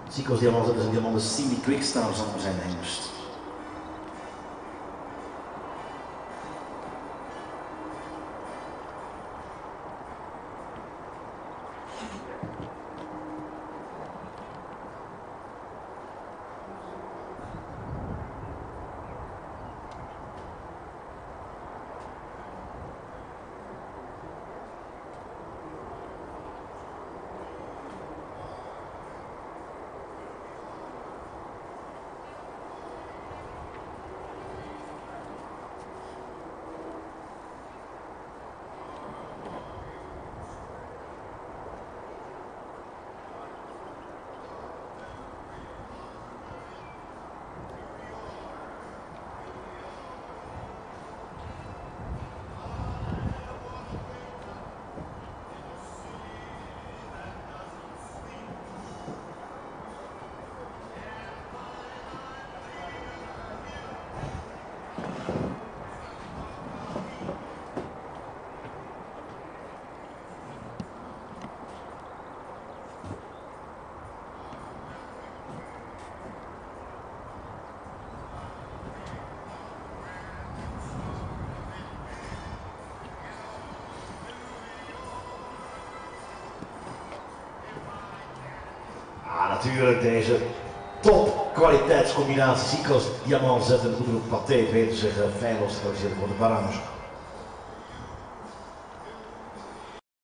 Zico's diamant, dat is een diamant, de Cindy Quickstyle zal zijn hengst. Natuurlijk deze top kwaliteitscombinatie. Zico's diamant zetten de groep Pathé weten zich feilloos te kwalificeren voor de barrage.